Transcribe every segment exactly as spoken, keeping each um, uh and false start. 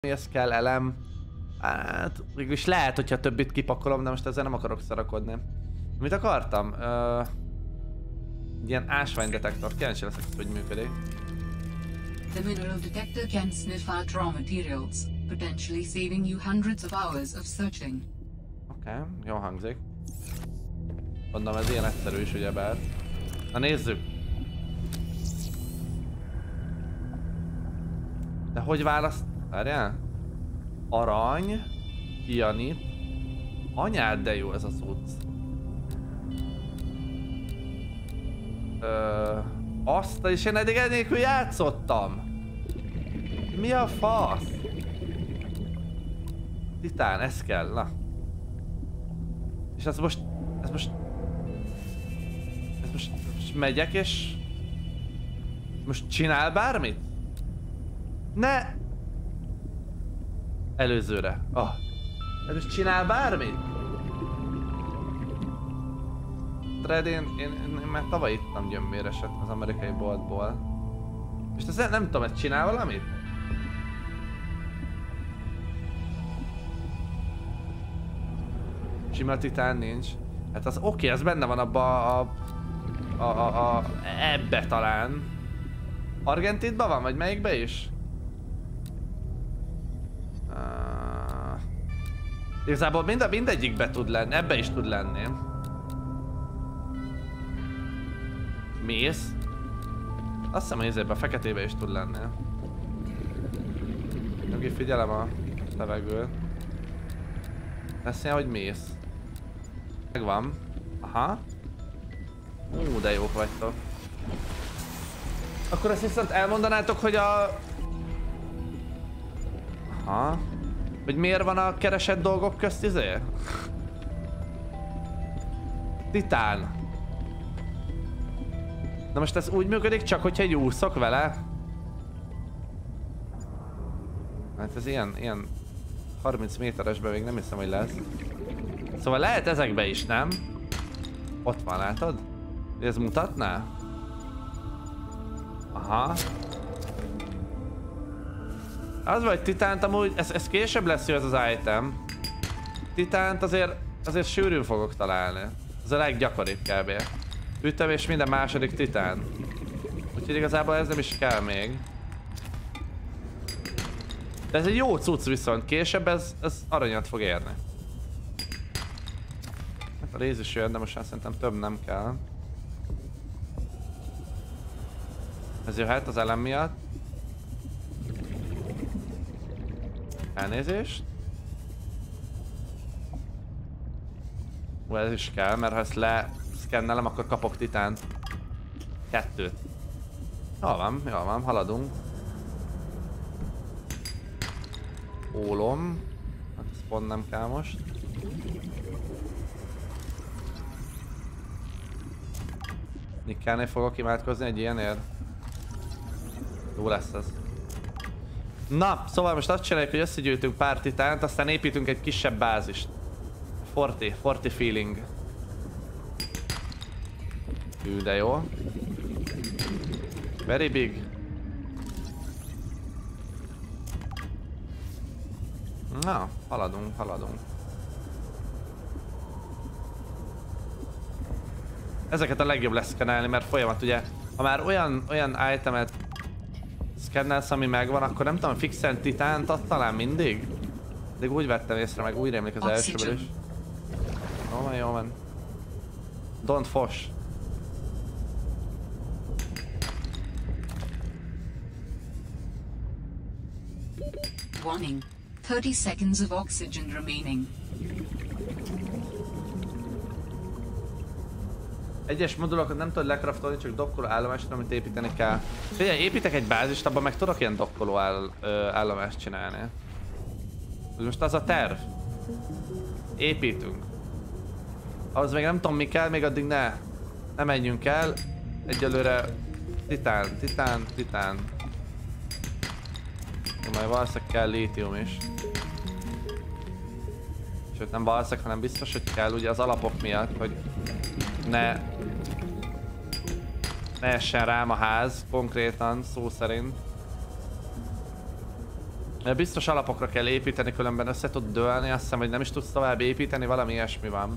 mihez kell elem. Hát, mégis lehet, hogyha többit kipakolom, de most ezzel nem akarok szarakodni. Mit akartam? Uh, ilyen ásványdetektor. Kíváncsi leszek, hogy működik. The mineral detector can sniff out raw materials, potentially saving you hundreds of hours of searching. Oké, okay, jó hangzik. Mondom, ez ilyen egyszerű is, ugyebár. Na nézzük! De hogy választ... Várjál? Arany, kianit. Anyád, de jó ez az cucc. Ö, azt is én eddig ennélkül játszottam. Mi a fasz? Titán, ez kell, na. És ez most... Ez most... Ez most... most megyek és... Most csinál bármit? Ne! Előzőre. Ah. Ez most csinál bármit? Red, én, én, én már tavaly ittam gyömbéreset az amerikai boltból. És ez nem tudom, ez csinál valamit? Sima titán nincs. Hát az oké, okay, ez benne van abba a, a, a, a... ebbe talán. Argentitban van, vagy melyikbe is? Uh, igazából mind, mindegyikbe tud lenni, ebbe is tud lenni. Mész? Azt hiszem, hogy ezért a feketébe is tud lenni. Nyugi, figyelem a levegőt. Azt mondja, hogy mész. Megvan. Aha. Ú, de jók vagytok. Akkor azt viszont elmondanátok, hogy a... Aha. Hogy miért van a keresett dolgok közt izé? Titán. Na most ez úgy működik csak, hogyha egy úszok vele? Hát ez ilyen, ilyen harminc méteresben még nem hiszem, hogy lesz. Szóval lehet ezekbe is, nem? Ott van, látod? Ez mutatná? Aha. Az vagy titánt amúgy, ez, ez később lesz jó ez az item. Titánt azért, azért sűrűn fogok találni. Ez a leggyakoribb kb. Ütöm és minden második titán. Úgyhogy igazából ez nem is kell még. De ez egy jó cucc viszont, később ez, ez aranyat fog érni. Hát a réz is jön, de most már szerintem több nem kell. Ez jöhet az elem miatt. Elnézést. Ó, ez is kell, mert ha ezt leszkennelem, akkor kapok titánt. Kettőt. Jól van, jól van, haladunk. Ólom. Hát ez pont nem kell most. Nikkelnél fogok imádkozni egy ilyenért. Jó lesz ez. Na, szóval most azt csináljuk, hogy összegyűjtünk pár titánt, aztán építünk egy kisebb bázist. Forti, forti feeling. Hű, de jó. Very big. Na, haladunk, haladunk. Ezeket a legjobb lesz szkennelni, mert folyamat ugye, ha már olyan, olyan itemet szkennelsz, ami megvan, akkor nem tudom, fixen titánt ad talán mindig? De úgy vettem észre, meg úgy rémlik az elsőből is. Jó van, jó van. Don't fos. Warning. thirty seconds of oxygen remaining. Egyes modulokat nem tudod lecraftolni, csak dokkoló állomásra, amit építeni kell. Figyelj, építek egy bázist, abban meg tudok ilyen dokkoló áll, ö, állomást csinálni. Most az a terv. Építünk. Ahhoz még nem tudom mi kell, még addig ne. Ne menjünk el. Egyelőre titán, titán, titán. Majd valószínűleg kell lítium is. Sőt nem valószínűleg, hanem biztos, hogy kell ugye az alapok miatt, hogy ne ne essen rám a ház, konkrétan, szó szerint. Biztos alapokra kell építeni, különben össze tud dőlni, azt hiszem, hogy nem is tudsz tovább építeni, valami ilyesmi van.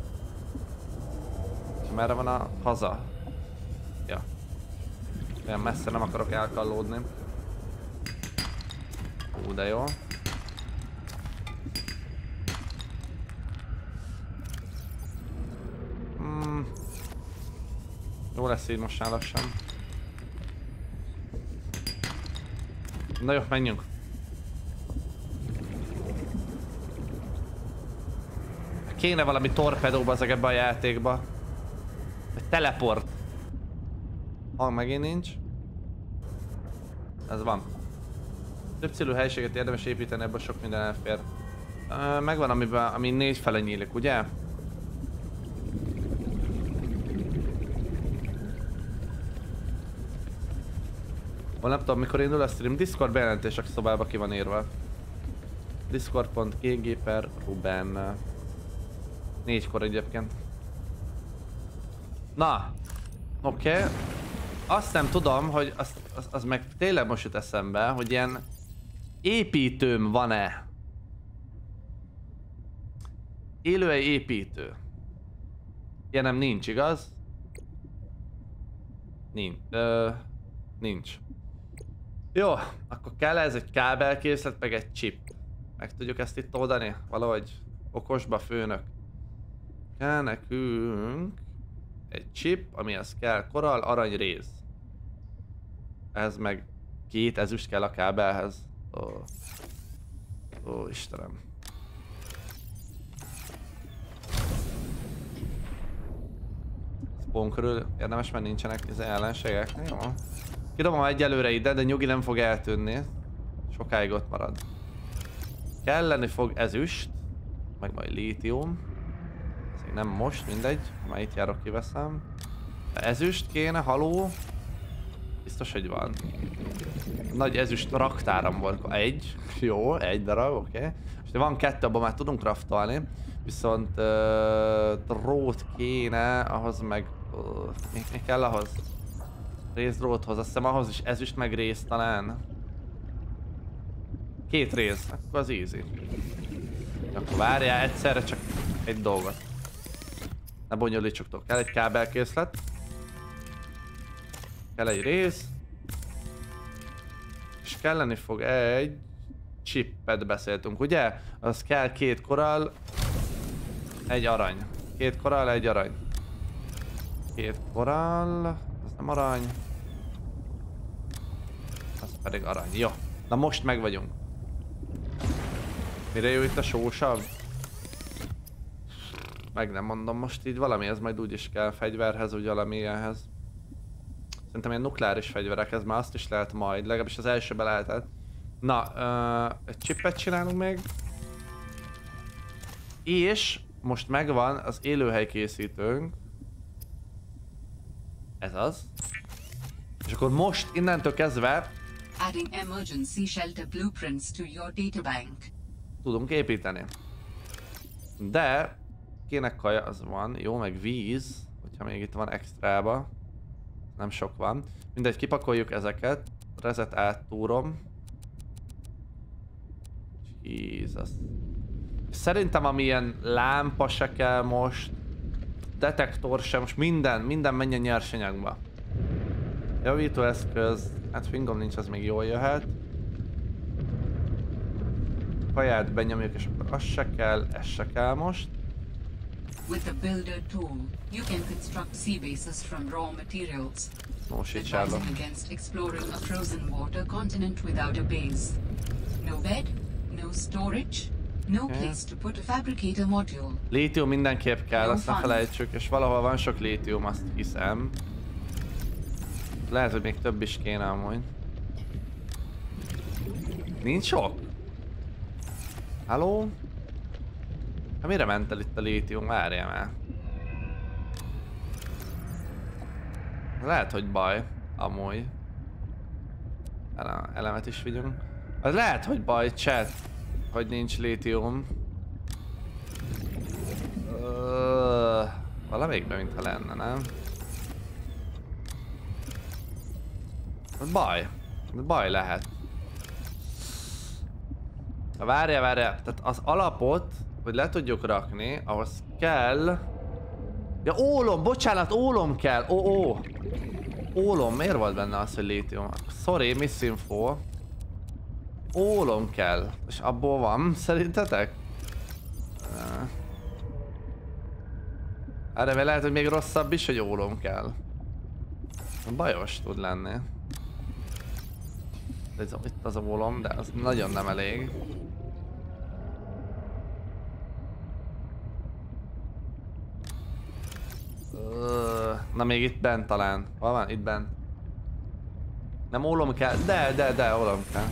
Merre van a haza? Ja. Olyan messze nem akarok elkallódni. Ú, de jó. Hmm. Jó lesz így most lassan. Na jó, menjünk. Kéne valami torpedóba ezek ebbe a játékba. Egy teleport. Ha megint nincs. Ez van. Több célú helyiséget érdemes építeni, ebből sok minden elfér. Megvan, amiben, ami négy fele nyílik, ugye? Hol nem tudom, mikor indul a stream. Discord bejelentések szobába ki van írva. Discord pont gg per Ruben. Négykor egyébként. Na. Oké. Okay. Azt nem tudom, hogy az, az, az meg tényleg most jut eszembe, hogy ilyen építőm van-e? Élőhely építő. Ilyenem nincs, igaz? Nincs. Ö, nincs. Jó, akkor kell ez egy kábelkészlet, meg egy chip. Meg tudjuk ezt itt oldani? Valahogy okosba, főnök. Kell nekünk egy chip, amihez kell korall, arany réz. Ez meg két ezüst kell a kábelhez. Ó, Ó Istenem. Spawn körül érdemes, mert nincsenek az ellenségek. Jó. Kidobom egyelőre ide, de nyugi nem fog eltűnni. Sokáig ott marad. Kelleni fog ezüst, meg majd lítium. Ez még nem most, mindegy. Már itt járok, kiveszem. De ezüst kéne, haló. Biztos, hogy van. Nagy ezüst raktáram volt. Egy. Jó, egy darab, oké. Okay. És van kettő, abban már tudunk craftolni. Viszont uh, drót kéne, ahhoz meg... Uh, mi, mi kell ahhoz? Réz dróthoz, azt hiszem ahhoz is ezüst meg réz talán. Két réz, akkor az easy. Akkor várjál egyszerre csak egy dolgot. Ne bonyolítsuk tovább. Kell egy kábelkészlet. Kell egy rész. És kelleni fog egy chippet beszéltünk, ugye? Az kell két korall, egy arany. Két korall, egy arany. Két korall, az nem arany. Az pedig arany. Jó. Na most meg vagyunk. Mire jó itt a sósabb? Meg nem mondom, most így valami, ez majd úgyis kell fegyverhez, úgy valami ilyenhez. Szerintem ilyen nukleáris fegyverekhez már azt is lehet majd, legalábbis az elsőben lehetett. Na, uh, egy chippet csinálunk még. És most megvan az élőhely készítőnk. Ez az. És akkor most innentől kezdve Adding emergency shelter blueprints to your databank. tudunk építeni. De kéne kaja, az van, jó, meg víz, hogyha még itt van extrába. Nem sok van. Mindegy, kipakoljuk ezeket. Rezet áttúrom. Jesus. Szerintem amilyen lámpa se kell most. Detektor sem, most minden, minden menjen nyersanyagba. Javítóeszköz, hát fingom nincs, az még jól jöhet. Kaját benyomjuk, és akkor az se kell, ez se kell most. With the builder tool, you can construct sea bases from raw materials. Mósítsálom. Advising against exploring a frozen water continent without a base. No bed, no storage, no place to put a fabricator module. Lítium mindenképp kell, azt ne felejtsük, és valahol van sok lítium, azt hiszem. Lehet, hogy még több is kéne amúgy. Nincs sok? Halló? Hát mire ment el itt a lítium? Várjál már. Lehet, hogy baj. Amúgy. Ele elemet is vigyünk. Az lehet, hogy baj, chat. Hogy nincs lítium. Uh, valamelyikben mintha lenne, nem? Baj. Baj lehet. Várjál, várjál. Tehát az alapot, hogy le tudjuk rakni, ahhoz kell... Ja, ólom, bocsánat, ólom kell. Ó, ó. Ólom, miért volt benne az, hogy lítium? Sorry, misinfo. Ólom kell. És abból van, szerintetek? Erre lehet, hogy még rosszabb is, hogy ólom kell. Bajos tud lenni. Ez, itt az a ólom, de az nagyon nem elég. Na még itt bent talán. Hol van? Itt bent. Nem ólom kell? De, de, de, ólom kell.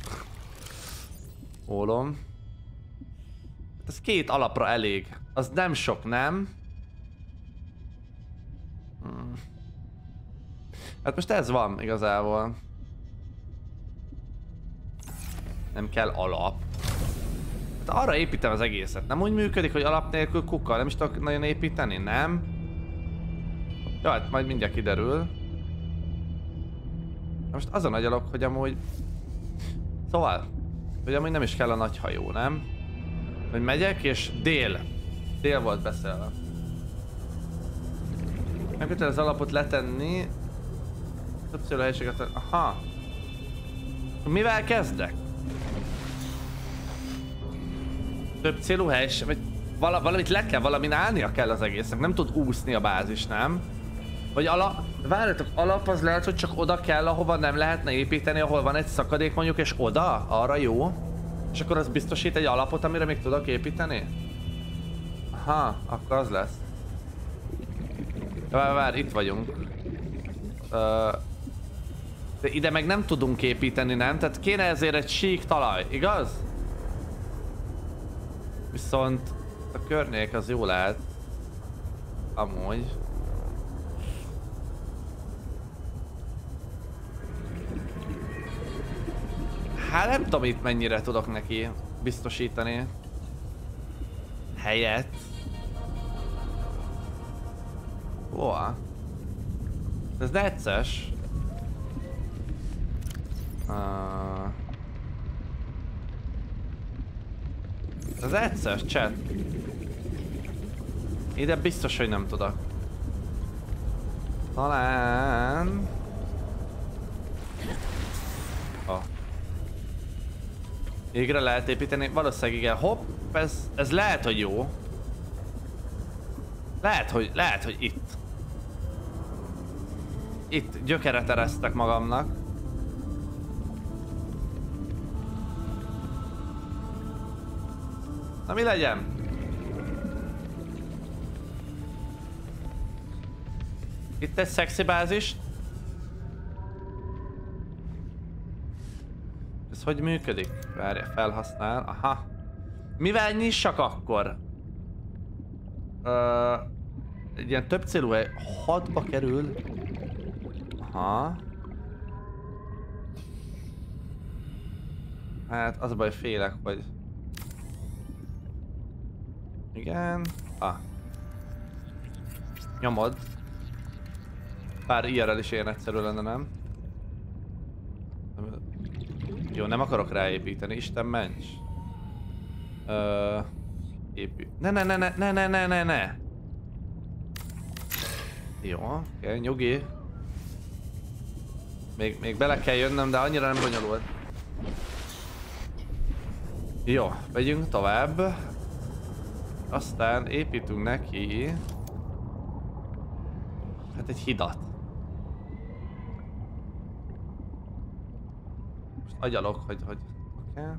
Ólom. Ez két alapra elég. Az nem sok, nem? Hmm. Hát most ez van igazából. Nem kell alap. Hát arra építem az egészet. Nem úgy működik, hogy alap nélkül kuka. Nem is tudok nagyon építeni, nem? Jó, hát majd mindjárt kiderül. Most az a nagy alap, hogy amúgy... Szóval, hogy amúgy nem is kell a nagy hajó, nem? Hogy megyek és dél. Dél volt beszélve. Nem kell az alapot letenni. Többször a helyiséget... Aha. Mivel kezdek? Több célú helység, vagy vala, valamit le kell, valamin állnia kell az egésznek. Nem tud úszni a bázis, nem? Vagy alap... Várjatok, alap az lehet, hogy csak oda kell, ahova nem lehetne építeni, ahol van egy szakadék mondjuk, és oda? Arra jó? És akkor az biztosít egy alapot, amire még tudok építeni? Aha, akkor az lesz. Vár, vár, itt vagyunk. Uh, de ide meg nem tudunk építeni, nem? Tehát kéne ezért egy sík talaj, igaz? Viszont a környék az jó lehet. Amúgy. Hát nem tudom itt mennyire tudok neki biztosítani helyet. Ó, ez necces. Uh, ez necces, chat. Ide biztos, hogy nem tudok. Talán... Oh. Égre lehet építeni, valószínűleg igen. Hopp, ez, ez lehet, hogy jó. Lehet, hogy, lehet, hogy itt. Itt gyökeret eresztek magamnak. Na mi legyen? Itt egy szexi bázis. Ez hogy működik? Várja, felhasznál. Aha. Mivel nyissak akkor? Uh, egy ilyen több célú hely. hatba kerül. Aha. Hát az a baj, félek, hogy... Igen. Ah. Nyomod. Bár ilyenrel is ilyen egyszerű lenne, nem? Jó, nem akarok ráépíteni, Isten ments. Ö... Épít. Ne, ne, ne, ne, ne, ne, ne, ne, ne. Jó, oké, okay, nyugi. Még, még bele kell jönnöm, de annyira nem bonyolult. Jó, megyünk tovább. Aztán építünk neki... Hát egy hidat. Most agyalok, hogy... hogy... Oké. Okay.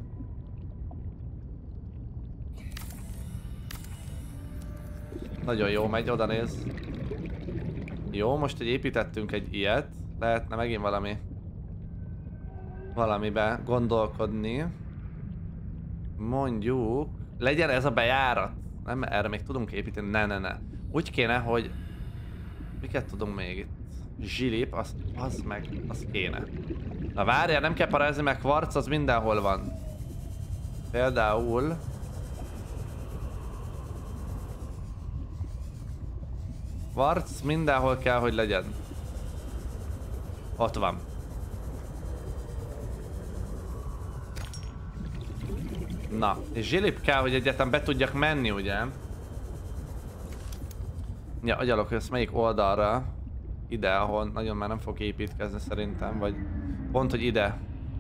Nagyon jó megy, oda néz. Jó, most egy építettünk egy ilyet. Lehetne megint valami... Valamibe gondolkodni. Mondjuk... Legyen ez a bejárat. Nem, erre még tudunk építeni. Ne, ne, ne. Úgy kéne, hogy... Miket tudunk még itt? Zsilip, az, az meg, az kéne. Na várjál, nem kell parázni, mert kvarc az mindenhol van. Például... Kvarc mindenhol kell, hogy legyen. Ott van. Na, és zsilip kell, hogy egyetem be tudjak menni, ugye? Ja, agyalok, hogy ezt melyik oldalra? Ide, ahol nagyon már nem fog építkezni szerintem, vagy pont, hogy ide.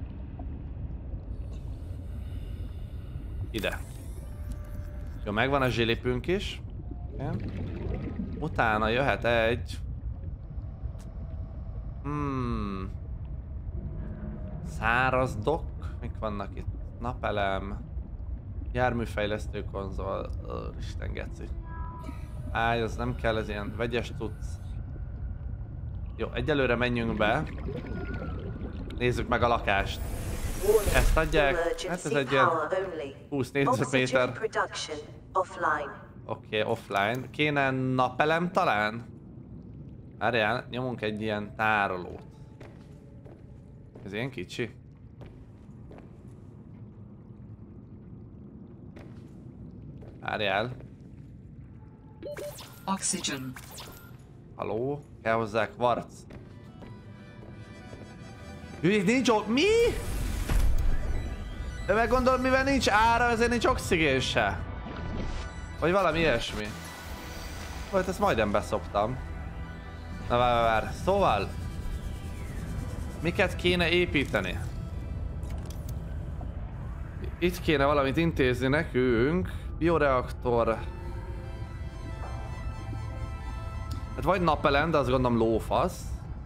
Ide. Jó, megvan a zsilipünk is. Okay. Utána jöhet egy... Hmm... Száraz dock. Mik vannak itt? Napelem. Járműfejlesztő konzol. Ó, Isten geci. Áj, az nem kell, ez ilyen vegyes tudsz. Jó, egyelőre menjünk be. Nézzük meg a lakást. Ezt adják. Hát ez egy ilyen húsz négyzetméter. Oké, okay, offline. Kéne napelem talán? Várjál, nyomunk egy ilyen tárolót. Ez ilyen kicsi. Várjál. Oxygen. Haló? Kell hozzá kvarc. Jó, nincs ok... Mi? De meggondolod, mivel nincs ára, ezért nincs oxigén se. Vagy valami ilyesmi. Vagy ezt majdnem beszoptam. Na vár, vár, vár. Szóval... Miket kéne építeni? Itt kéne valamit intézni nekünk. Bioreaktor. Hát vagy napelem, de azt gondolom lófasz.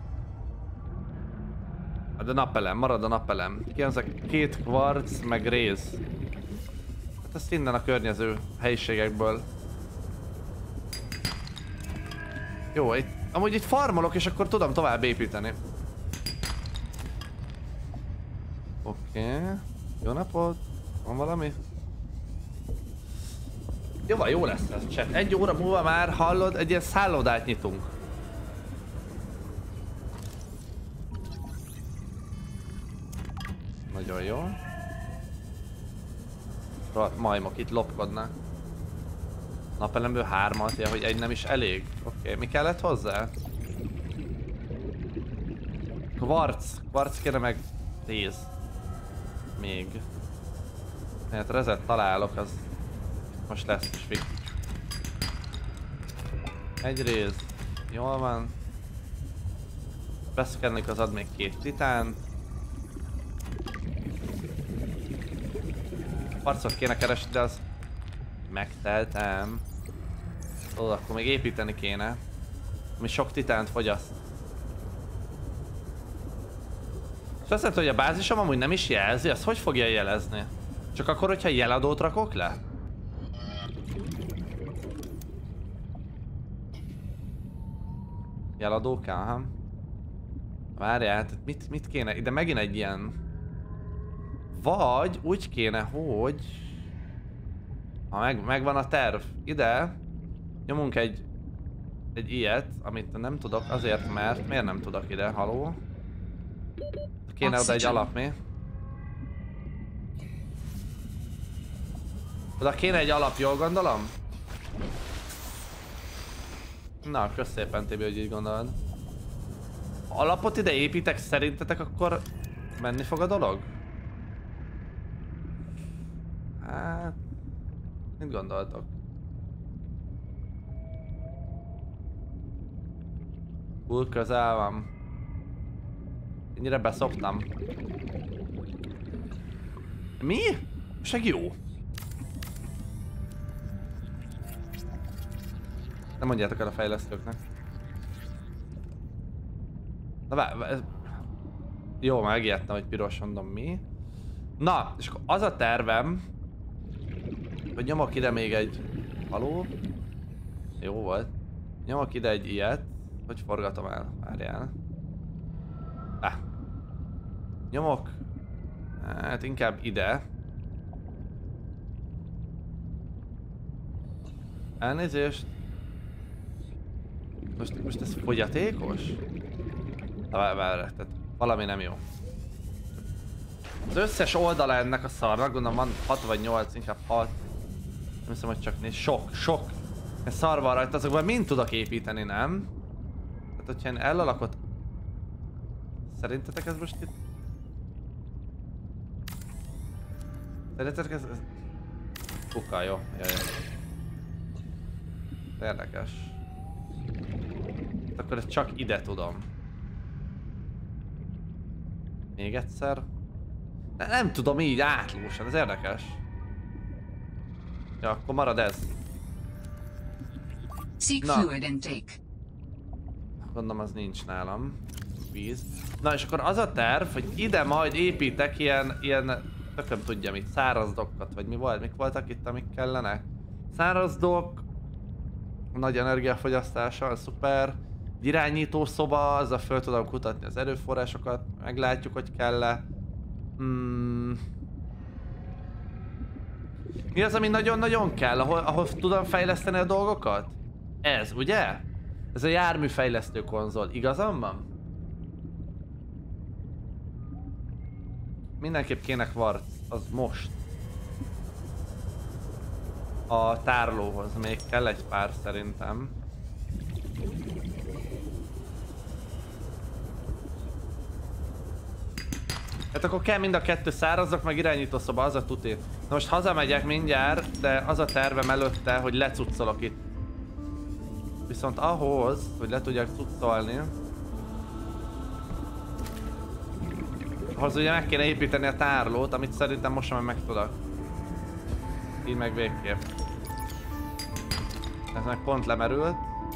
De napelem, marad a napelem. Ki az a két kvarc, meg réz. Hát ezt innen a környező helyiségekből. Jó, itt, amúgy itt farmolok, és akkor tudom tovább építeni. Oké. Okay. Jó napot. Van valami? Jó van, jó lesz ez, chat. Egy óra múlva már hallod, egy ilyen szállodát nyitunk. Nagyon jó. Rohadt majmok itt lopkodnak. Napelemből hármat, ja, hogy egy nem is elég. Oké, okay. Mi kellett hozzá? Kvarc. Kvarc kéne meg tíz. Még. Hát rezet találok, az most lesz is fix. Egy rész. Jól van. Beszkennik az ad még két titán. Harcot kéne keresni, de az megteltem. Ó, akkor még építeni kéne. Ami sok titánt fogyaszt. És azt jelenti, hogy a bázisom amúgy nem is jelzi, azt hogy fogja jelezni? Csak akkor, hogyha jeladót rakok le? Jeladó kell, aha. Várjál, mit, mit kéne? Ide megint egy ilyen... Vagy úgy kéne, hogy... Ha meg, megvan a terv. Ide nyomunk egy... Egy ilyet, amit nem tudok azért, mert... Miért nem tudok ide? Haló? Kéne oda egy alap, mi? Oda kéne egy alap, jól gondolom? Na, kösz szépen, Tibi, hogy így gondolod. Ha alapot ide építek szerintetek, akkor menni fog a dolog? Hát... Mit gondoltok? Túl közel van. Ennyire beszoptam. Mi? Seg jó. Nem mondjátok el a fejlesztőknek. Na várj, ez... Jó, megijedtem, hogy piros, mondom mi. Na, és akkor az a tervem, hogy nyomok ide még egy... Haló? Jó volt. Nyomok ide egy ilyet. Hogy forgatom el? Várjál. Ah. Nyomok. Hát inkább ide. Elnézést. Most, most ez fogyatékos? Várj, várj, tehát valami nem jó. Az összes oldala ennek a szarnak, gondolom van hat vagy nyolc, inkább hat. Nem hiszem, hogy csak néz. Sok, sok. Ez szar van rajta, azokban mind tudok építeni, nem? Tehát, hogyha én ellalakot... Szerintetek ez most itt... Szerintetek ez... Kuka, jó. Jaj. Érdekes. Akkor ezt csak ide tudom. Még egyszer. De nem tudom így átlósan, ez érdekes. Ja, akkor marad ez. Seek fluid intake. Gondolom az nincs nálam. Víz. Na és akkor az a terv, hogy ide majd építek ilyen, ilyen, tököm tudja mit, száraz dokkat, vagy mi volt, mik voltak itt, amik kellenek. Száraz dok, nagy energiafogyasztással, szuper. Irányító szoba, azzal föl tudom kutatni az erőforrásokat, meglátjuk, hogy kell-e. Hmm. Mi az, ami nagyon-nagyon kell, ahol, ahol tudom fejleszteni a dolgokat? Ez, ugye? Ez a járműfejlesztő konzol, igazam van? Mindenképp kéne kvarc, az most. A tárolóhoz még kell egy pár szerintem. Hát akkor kell mind a kettő szárazok, meg irányítószoba, az a tuti. Na most hazamegyek mindjárt, de az a tervem előtte, hogy lecuccolok itt. Viszont ahhoz, hogy le tudjak cuccolni, ahhoz ugye meg kéne építeni a tárlót, amit szerintem most már meg tudok. Így meg végképp. Ez meg pont lemerült.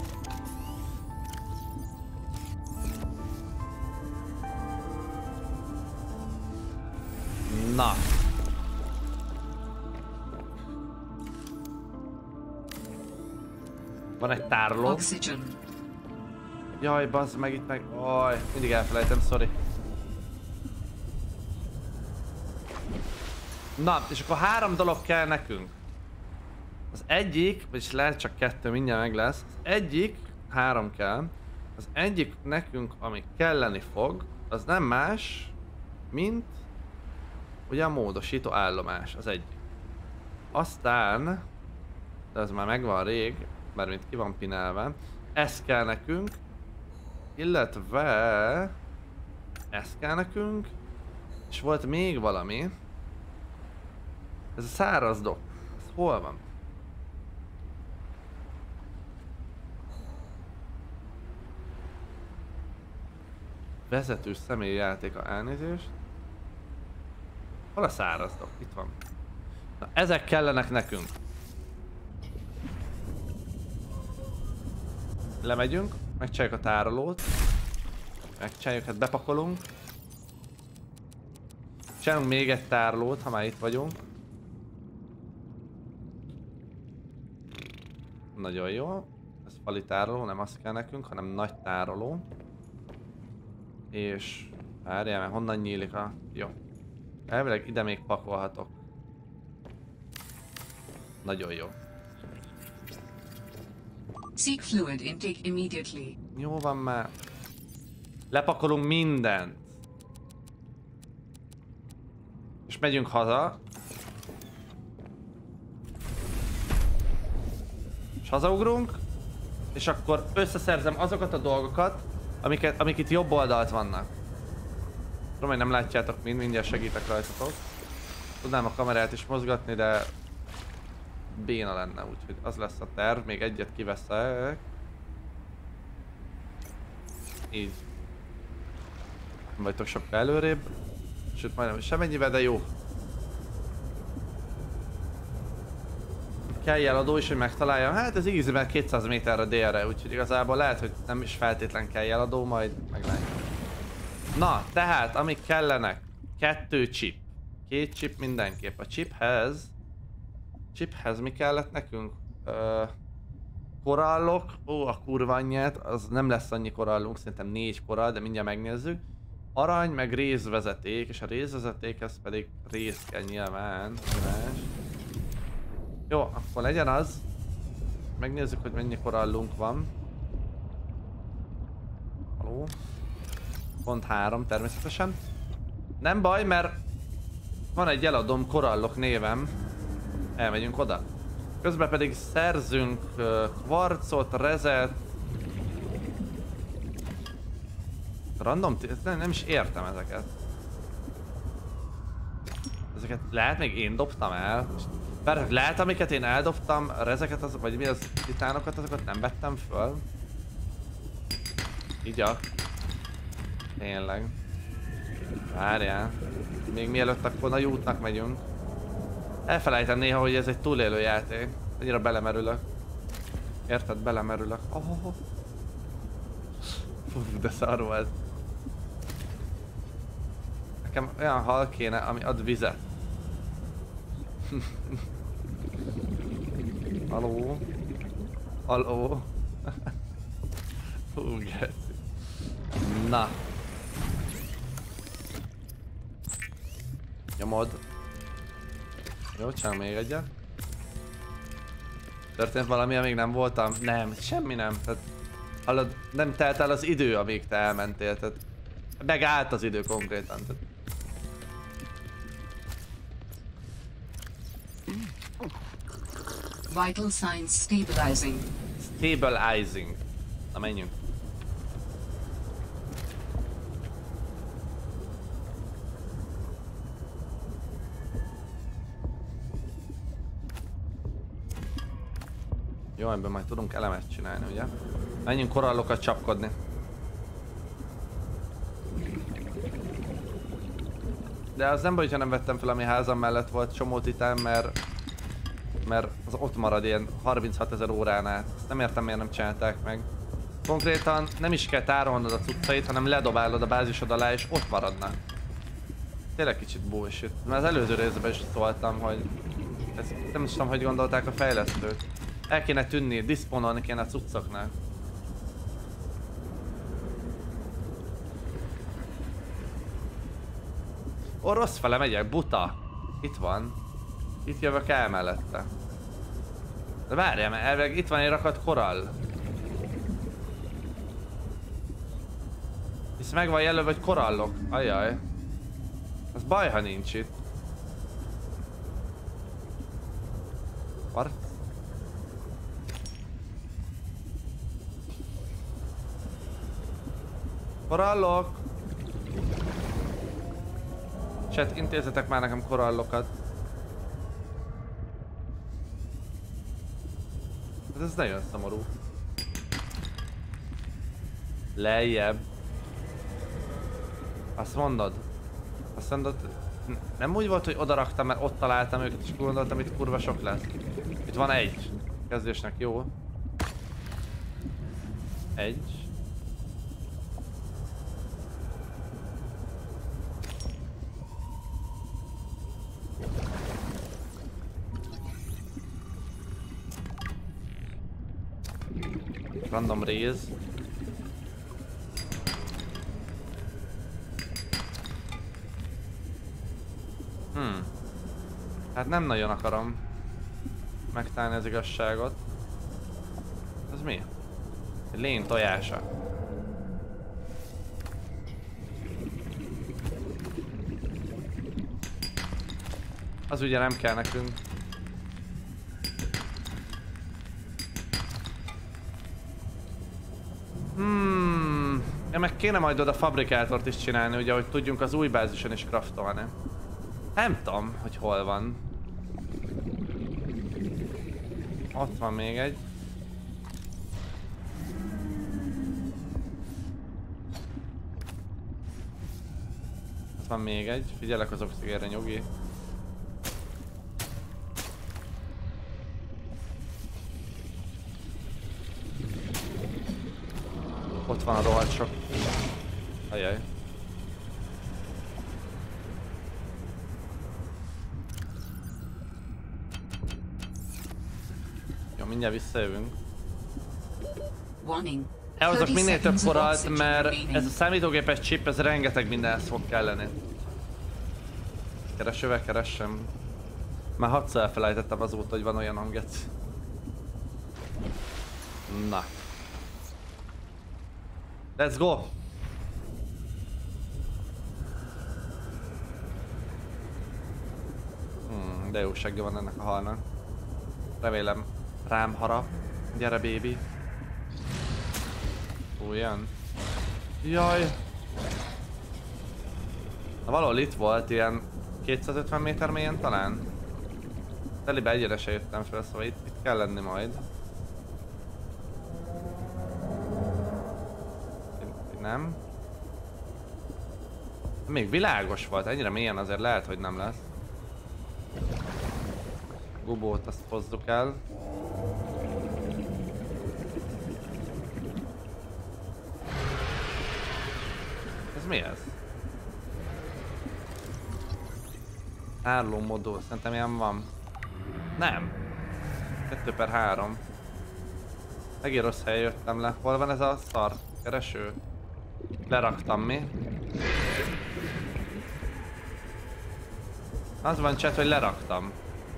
Na. Van egy tárló. Oxygen. Jaj, bazd meg itt meg. Oj, mindig elfelejtem, sorry. Na, és akkor három dolog kell nekünk. Az egyik, vagyis lehet csak kettő, mindjárt meg lesz. Az egyik, három kell. Az egyik nekünk, ami kelleni fog, az nem más, mint ugye a módosító állomás, az egyik. Aztán, de ez már megvan rég, mert mint ki van pinelve, ez kell nekünk, illetve ez kell nekünk, és volt még valami. Ez a száraz dok. Ez hol van? Vezető személyjátéka, elnézést. Hol a száraz dok? Itt van. Na, ezek kellenek nekünk. Lemegyünk, megcsináljuk a tárolót. Megcsináljuk, hát bepakolunk. Csinálunk még egy tárolót, ha már itt vagyunk. Nagyon jó. Ez fali tároló, nem az kell nekünk, hanem nagy tároló. És... várjál, mert honnan nyílik a... jó. Elvileg ide még pakolhatok. Nagyon jó. Seek fluid intake immediately. Jó van már. Lepakolunk mindent. És megyünk haza. És hazaugrunk. És akkor összeszerzem azokat a dolgokat, amiket, amik itt jobb oldalt vannak. Tudom, hogy nem látjátok mind, mindjárt segítek rajtatok. Tudnám a kamerát is mozgatni, de béna lenne, úgyhogy az lesz a terv. Még egyet kiveszek. Így. Nem vagytok sokkal előrébb. Sőt, majdnem semennyivel, de jó. Kell jeladó is, hogy megtaláljam. Hát ez easy, mert kétszáz méterre délre, úgyhogy igazából lehet, hogy nem is feltétlen kell jeladó, majd meglátjuk. Na, tehát, amik kellenek. Kettő chip. Két chip mindenképp. A chiphez... Chiphez mi kellett nekünk? Ö, korallok. Ó, a kurva anyját. Az nem lesz annyi korallunk, szerintem négy korall, de mindjárt megnézzük. Arany, meg rézvezeték, és a rézvezetékhez pedig rész kell nyilván. Más. Jó, akkor legyen az. Megnézzük, hogy mennyi korallunk van. Haló. Pont három természetesen. Nem baj, mert van egy eladom korallok névem. Elmegyünk oda. Közben pedig szerzünk uh, kvarcot, rezet. Random, nem, nem is értem ezeket. Ezeket lehet még én dobtam el. Bár lehet, amiket én eldobtam, ezeket az, vagy mi az titánokat, azokat nem vettem föl. Igyak. Tényleg. Várjál. Még mielőtt akkor nagy útnak megyünk. Elfelejtem néha, hogy ez egy túlélő játék. Annyira belemerülök. Érted? Belemerülök. Oh, oh, oh. Fú, de szar volt. Nekem olyan hal kéne, ami ad vizet. Haló? Haló? Hú, geci. Na. Nyomod. Jó, csinálom még egyet. Történt valami, amíg nem voltam? Nem, semmi nem. Tehát, hallod, nem telt el az idő, amíg te elmentél. Tehát, megállt az idő konkrétan. Tehát. Vital signs stabilizing. Stabilizing. Na menjünk. Jó, ebben majd tudunk elemet csinálni, ugye? Menjünk korallokat csapkodni. De az nem baj, hogyha nem vettem fel, ami házam mellett volt csomó titán, mert mert az ott marad ilyen harminchatezer órán át. Ezt nem értem, miért nem csinálták meg. Konkrétan nem is kell tárolnod a cuccait, hanem ledobálod a bázisod alá és ott maradna. Tényleg kicsit bullshit. Mert az előző részben is szóltam, hogy ezt nem is tudom, hogy gondolták a fejlesztők. El kéne tűnni, diszponolni kéne a cuccoknál. Ó, rossz fele megyek, buta. Itt van. Itt jövök el mellette. De várjál, mert elvileg itt van egy rakat korall. Hisz meg van jelölve, hogy korallok. Ajjaj. Az baj, ha nincs itt. What? Korallok! Chat, intézzetek már nekem korallokat. Ez nagyon szomorú. Lejjebb. Azt mondod? Azt mondod? Nem úgy volt, hogy oda raktam, mert ott találtam őket, és gondoltam, itt kurva sok lesz. Itt van egy. Kezdésnek jó. Egy. Random raise. Hmm. Hát nem nagyon akarom megtalálni az igazságot. Ez mi? Egy lény tojása. Az ugye nem kell nekünk. Hmm. Ja, meg kéne majd oda fabrikátort is csinálni, ugye, hogy tudjunk az új bázison is craftolni. Nem tudom, hogy hol van. Ott van még egy. Ott van még egy. Figyelek az oxigénre, nyugi. Ott van a rohadt sok. Ajaj. Jó, mindjárt visszajövünk. Elhozok minél több koralt, mert ez a számítógépes chip, ez rengeteg mindenhez fog kelleni. Keresővel keressem. Már hatszor elfelejtettem azóta, hogy van olyan hangec. Na. Let's go! Hmm, de jó segge van ennek a halnak. Remélem rám harap. Gyere, baby. Olyan. Jaj! Na valahol itt volt, ilyen kétszázötven méter mélyen talán? Telibe egyre se jöttem fel, szóval itt, itt kell lenni majd. Itt, nem. Még világos volt, ennyire mélyen azért lehet, hogy nem lesz. Gubót azt hozzuk el. Ez mi ez? Hárló modul, szerintem ilyen van. Nem. kettő per három. Megint rossz helyen jöttem le. Hol van ez a szar kereső? Leraktam mi? Az van chat, hogy leraktam.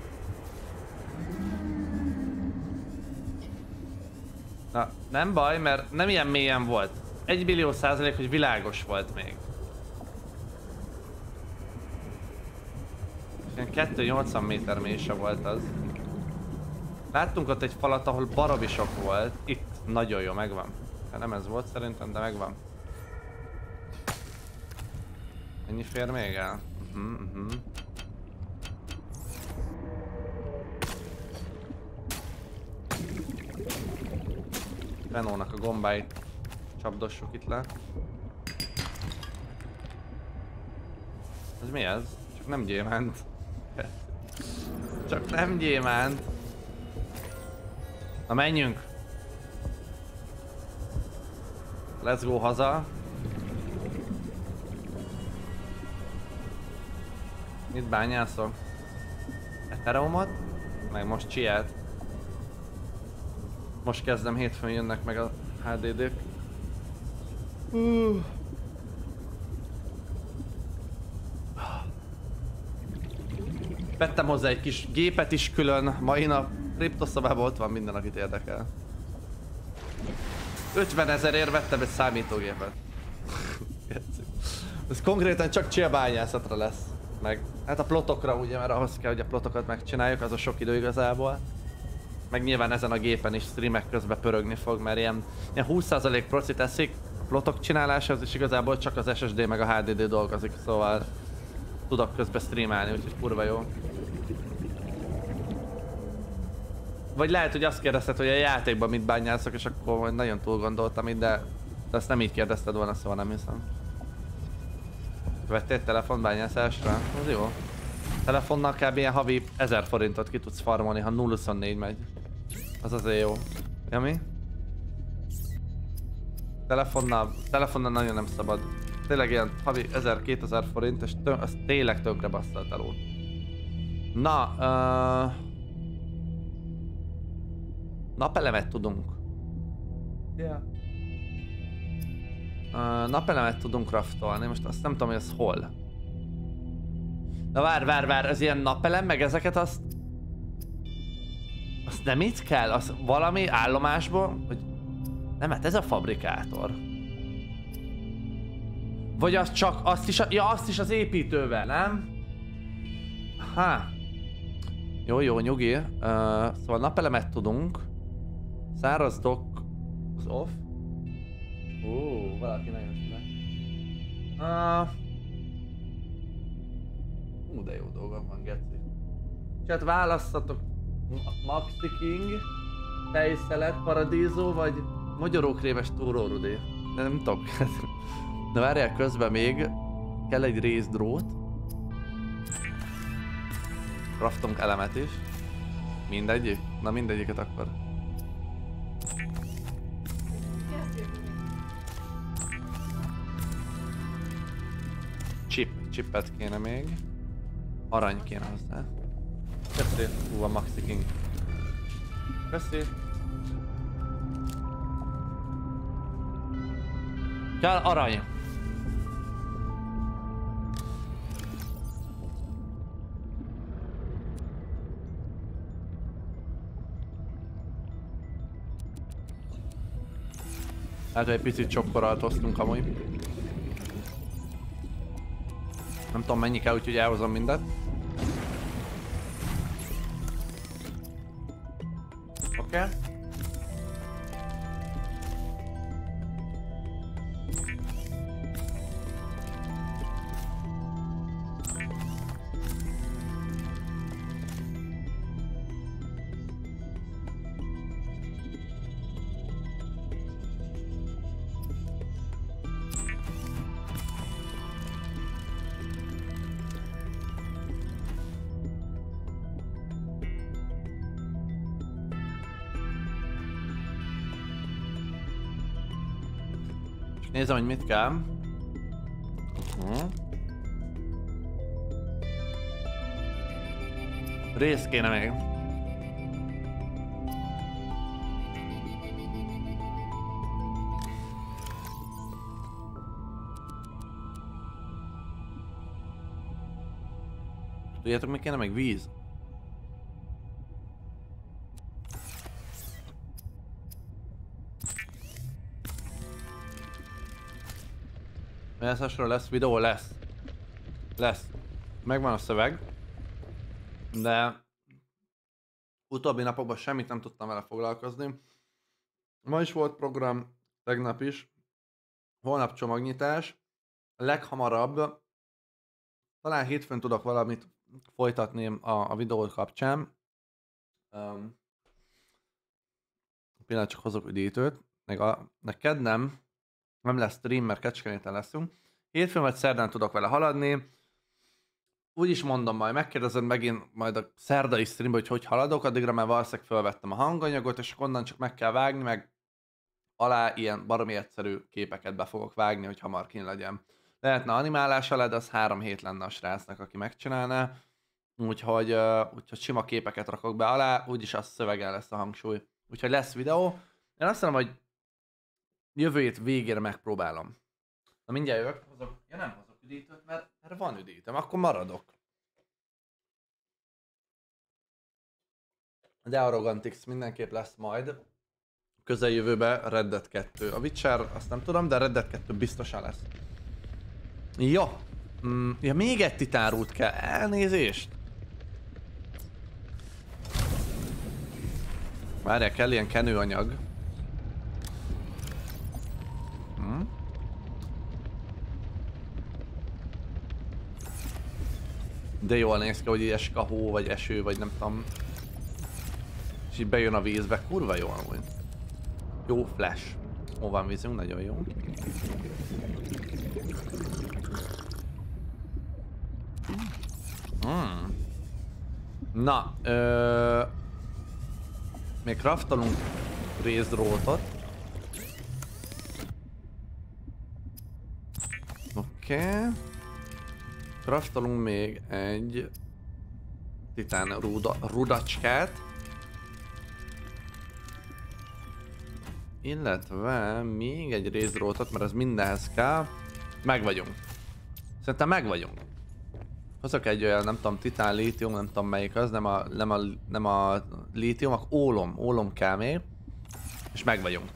Na, nem baj, mert nem ilyen mélyen volt. Egy millió százalék, hogy világos volt még. Ilyen kettőszáznyolcvan méter mély se volt az. Láttunk ott egy falat, ahol baromi sok volt. Itt nagyon jó, megvan. Nem ez volt szerintem, de megvan. Ennyi fér még el? Uh-huh, uh-huh. Renault-nak a gombáit csapdossuk itt le. Ez mi ez? Csak nem gyémánt. Csak nem gyémánt. Na menjünk! Let's go haza. Mit bányászok? Ethereumot? Meg most Chiát. Most kezdem, hétfőn jönnek meg a há dé dé-k. Uh. Vettem hozzá egy kis gépet is külön, mai nap kriptoszobában ott van minden, akit érdekel. ötvenezerért vettem egy számítógépet. Ez konkrétan csak chill bányászatra lesz. Meg hát a plotokra ugye, mert ahhoz kell, hogy a plotokat megcsináljuk, az a sok idő igazából. Meg nyilván ezen a gépen is streamek közben pörögni fog, mert ilyen, ilyen húsz százalék proci teszik a plotok csinálásához, és igazából csak az es es dé meg a há dé dé dolgozik, szóval tudok közben streamálni, úgyhogy kurva jó. Vagy lehet, hogy azt kérdezted, hogy a játékban mit bányászok, és akkor majd nagyon túl gondoltam itt, de, de azt nem így kérdezted volna, szóval nem hiszem. Vettél telefon bányászásra? Az jó. Telefonnal kb. Ilyen havi ezer forintot ki tudsz farmolni, ha nulla huszonnégy megy. Az azért jó. Ja mi? Telefonnal, telefonnal nagyon nem szabad. Tényleg ilyen havi ezer-kétezer forint, és tö az tényleg tönkre basszalt alul. Na, uh... napelemet tudunk. Yeah. Uh, napelemet tudunk craftolni, most azt nem tudom, hogy ez hol. Na vár, vár, vár, az ilyen napelem, meg ezeket azt... Azt nem itt kell? Az valami állomásból? Hogy... Nem, hát ez a fabrikátor. Vagy az csak, azt is, a... ja, azt is az építővel, nem? Ha. Jó, jó, nyugi. Uh, szóval napelemet tudunk. Száraz dock az off. Ó, valaki nagyon színe. Uh... Ú, de jó dolgom van, geci. Tehát választatok Maxi King, tejszelet, paradízó, vagy magyarókrémes túrórudé. De nem tudok. De várjál, közben még kell egy részdrót. Craftunk elemet is. Mindegyik? Na mindegyiket akkor. Chip, chipet kéne még. Arany kéne hozzá. Köszi. Hú, a Maxi King. Köszi. Kell arany. Hát, hogy egy picit csokkorral hoztunk amúgy. Nem tudom mennyi kell, úgyhogy elhozom mindet. Oké. Okay. Nézem, hogy mit kell. Uh-huh. Rész kéne még. Tudjátok, mi kéne meg? Víz. Messzesről lesz videó? Lesz. Lesz. Megvan a szöveg. De utóbbi napokban semmit nem tudtam vele foglalkozni. Ma is volt program, tegnap is. Holnap csomagnyitás. Leghamarabb talán hétfőn tudok valamit folytatni a, a videó kapcsán. Um, pillanat, csak hozok üdítőt. Meg a, a kednem nem lesz stream, mert Kecskeméten leszünk. Hétfőn vagy szerdán tudok vele haladni. Úgy is mondom, majd megkérdezed megint majd a szerdai streamben, hogy hogy haladok, addigra már valószínűleg felvettem a hanganyagot, és onnan csak meg kell vágni, meg alá ilyen baromi egyszerű képeket be fogok vágni, hogy hamar kín legyen. Lehetne animálás alá, de az három hét lenne a srácnak, aki megcsinálná. Úgyhogy, uh, úgyhogy sima képeket rakok be alá, úgyis az szövegen lesz a hangsúly. Úgyhogy lesz videó. Én azt mondom, hogy jövő hét végére megpróbálom. Na mindjárt jövök, hozok. Ja nem hozok üdítőt, mert, mert van üdítőm, akkor maradok. De Arrogantix mindenképp lesz majd. Közeljövőben Red Dead kettő. A Witcher azt nem tudom, de Red Dead kettő biztosan lesz. Jó. Mm, ja, még egy titánrút kell. Elnézést. Várjál, kell ilyen kenőanyag. Hm. De jól néz ki, hogy így esik a hó, vagy eső, vagy nem tudom. És így bejön a vízbe. Kurva jó amúgy. Jó flash. Ó, van vízünk, nagyon jó. Hmm. Na, ö... még craftolunk rézdrótot. Oké. Okay. Craftolunk még egy titán ruda, rudacskát. Illetve még egy rézdrótot, mert ez mindenhez kell. Meg vagyunk. Szerintem meg vagyunk. Hozok egy olyan, nem tudom, titán, lítium, nem tudom melyik az, nem a, nem a, nem a lítium, akkor ólom, ólom kell még. És meg vagyunk.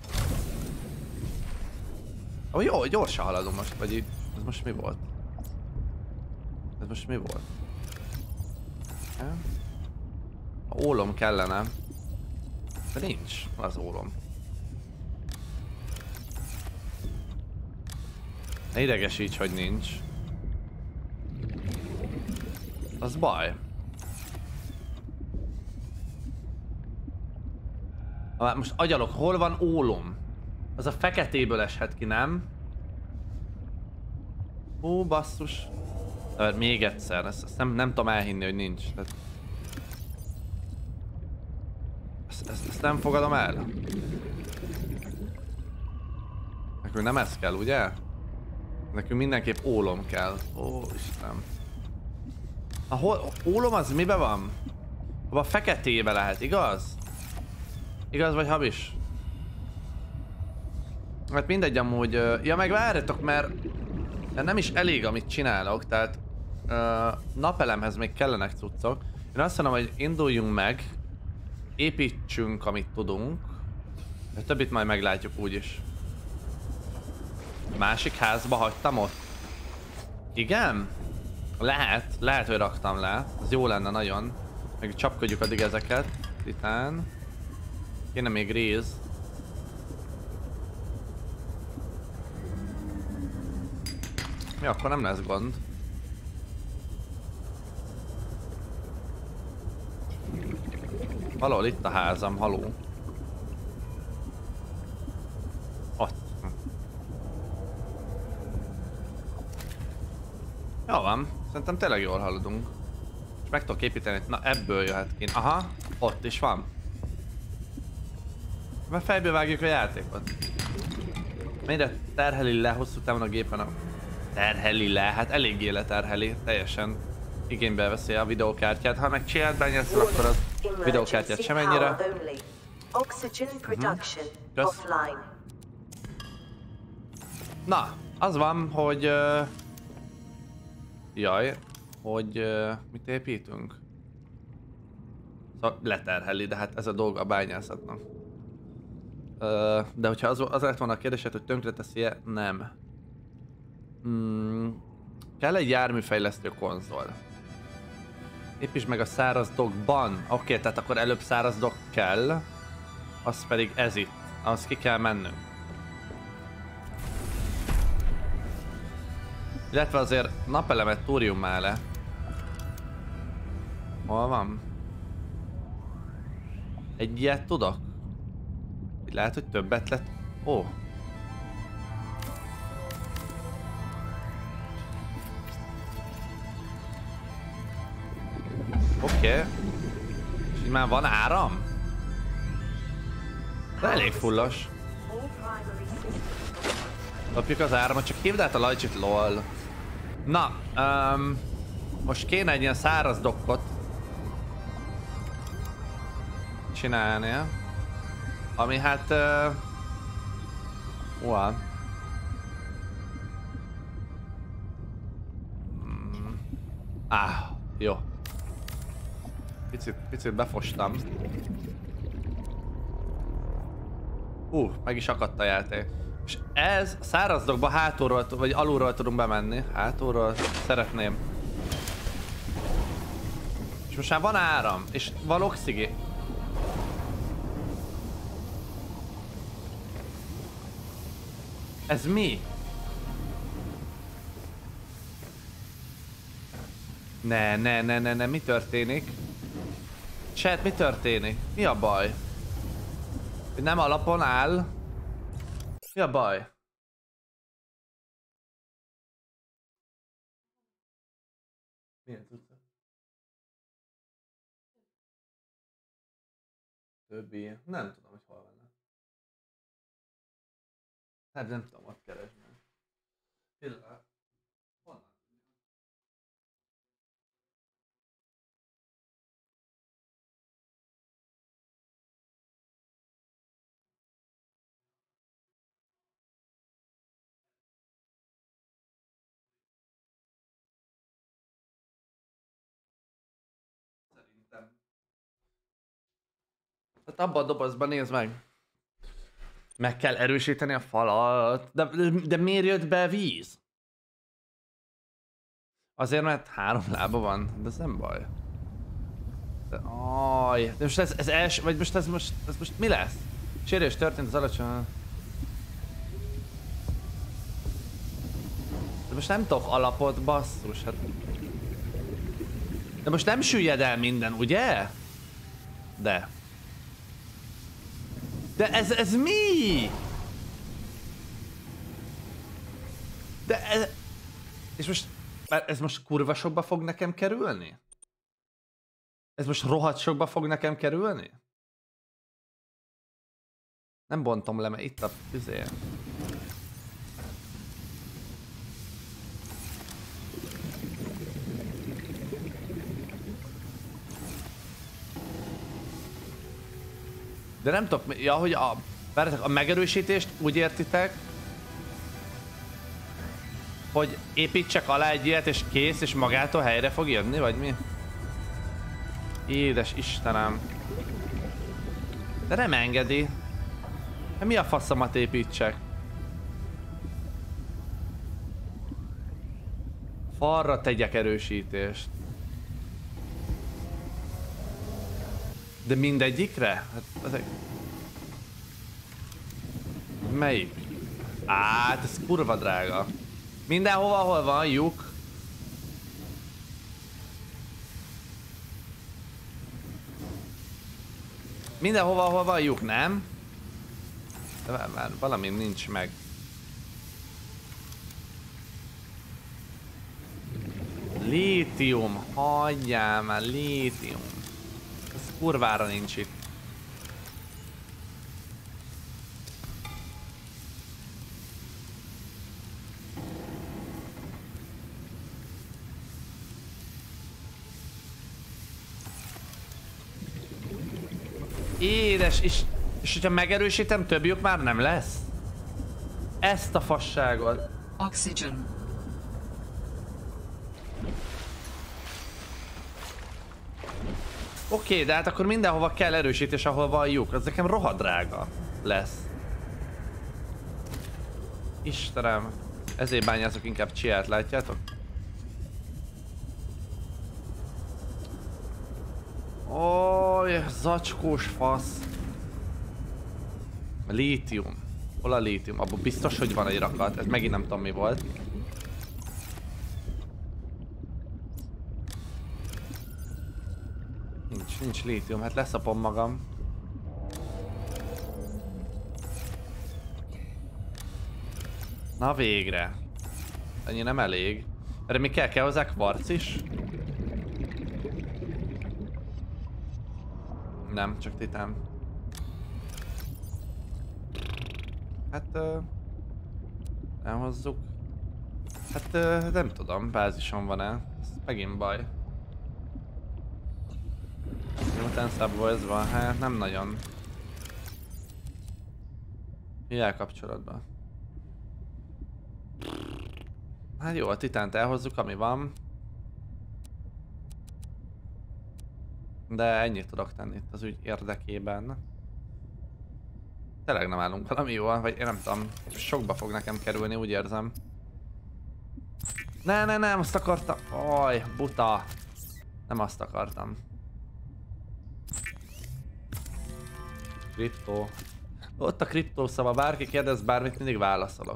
Ó, jó, gyorsan haladunk most, vagy így, ez most mi volt? Ez most mi volt? A ólom kellene. De nincs az ólom. Ne idegesíts, hogy nincs. Az baj. Most agyalok, hol van ólom? Az a feketéből eshet ki, nem? Ó, basszus. De még egyszer, ezt, ezt nem, nem tudom elhinni, hogy nincs. Tehát... Ezt, ezt, ezt nem fogadom el. Nekünk nem ez kell, ugye? Nekünk mindenképp ólom kell. Ó, Istenem. A hol, ólom az mibe van? A feketébe lehet, igaz? Igaz vagy habis? Hát mindegy amúgy. Ja meg várjatok, mert nem is elég amit csinálok, tehát uh, napelemhez még kellenek cuccok. Én azt mondom, hogy induljunk meg, építsünk amit tudunk. A többit majd meglátjuk úgyis. Másik házba hagytam ott? Igen? Lehet, lehet, hogy raktam le. Ez jó lenne nagyon. Meg csapkodjuk addig ezeket. Titán. Kéne még réz. Mi, akkor nem lesz gond. Valahol itt a házam, haló. Ott. Jó van, szerintem tényleg jól haladunk. És meg tudok építeni, na ebből jöhet ki. Aha, ott is van. Mert fejből vágjuk a játékot. Mennyire terheli le hosszú távon a gépen a... Terheli le? Hát eléggé leterheli. Teljesen igénybe veszi a videókártyát. Ha meg csinált bányászol, akkor az videókártyát sem ennyire. Kösz. Na, az van, hogy... Uh... Jaj, hogy uh, mit építünk? Szóval leterheli, de hát ez a dolga a bányászatnak. Uh, de hogyha az, az lett volna a kérdésed, hogy tönkre teszi-e? Nem. Hmm. Kell egy járműfejlesztő konzol. Építsd meg a száraz dockban. Oké, okay, tehát akkor előbb száraz dock kell. Az pedig ez itt. Az ki kell mennünk. Illetve azért napelemet túrjunk már le. Hol van? Egy ilyet tudok? Lehet, hogy többet lett. Ó. Oh. Oké. Okay. És így már van áram? De elég fullos. Kapjuk az áramot, csak hívd át a lajcsit, lol. Na, um, most kéne egy ilyen száraz dokkot csinálni. Ami hát... Uh, wow. Mm. Ah, jó. Picit, picit befostam. Uh, meg is akadt a játék. És ez száraz dokkba hátulról, vagy alulról tudunk bemenni. Hátulról szeretném. És most már van áram, és van oxigén. Ez mi? Ne, ne, ne, ne, ne, mi történik? Chat, mi történik? Mi a baj? Nem alapon áll? Mi a baj? Milyen tudta? Többi... Nem tudom, hogy hol vannak. Hát nem tudom ott keresni. Pillanat. Honnan? Szerintem. Hát abban a dobozban nézd meg. Meg kell erősíteni a falat. De, de, de miért jött be víz? Azért, mert három lába van, de ez nem baj. De, aj, de most ez, ez els, vagy most ez most, ez most mi lesz? Sérülés történt az alacsony... De most nem tudok alapot, basszus, hát... De most nem süllyed el minden, ugye? De... De ez, ez mi? De ez... És most... Ez most kurva sokba fog nekem kerülni? Ez most rohadt sokba fog nekem kerülni? Nem bontom le, mert itt a tüzé. De nem tudok, ja, hogy a, várjátok, a megerősítést úgy értitek, hogy építsek alá egy ilyet és kész, és magától helyre fog jönni, vagy mi? Édes Istenem. De nem engedi. De mi a faszomat építsek? Falra tegyek erősítést. De mindegyikre? Hát ezek... Melyik? Á, ez kurva drága. Mindenhova, ahol van lyuk. Mindenhova, ahol van lyuk, nem? De már, már valami nincs meg. Lítium, hagyjál már, lítium. Ez kurvára nincs itt. Édes, és, és hogyha megerősítem, több lyuk már nem lesz? Ezt a fasságot. Oxygen. Oké, okay, de hát akkor mindenhova kell erősítés, ahol van lyuk. Az nekem rohadrága lesz. Istenem. Ezért bányázok inkább csiát, látjátok? Oj, zacskós fasz. Lítium. Hol a lítium? Abban biztos, hogy van egy rakat. Ez megint nem tudom mi volt. Nincs, nincs lítium. Hát leszapom magam. Na végre. Ennyi nem elég. Erre még kell, kell hozzá kvarc is? Nem, csak titán. Hát... Uh, elhozzuk. Hát uh, nem tudom, bázison van-e. Ez megint baj. Miután Subway van, hát nem nagyon. Milyen kapcsolatban? Hát jó, a titánt elhozzuk, ami van. De ennyit tudok tenni itt az ügy érdekében. Tényleg nem állunk valami jól, vagy én nem tudom. Sokba fog nekem kerülni, úgy érzem. Ne, ne, nem, azt akartam. Oj, buta. Nem azt akartam. Kriptó. Ott a kriptó szava, bárki kérdez bármit, mindig válaszolok.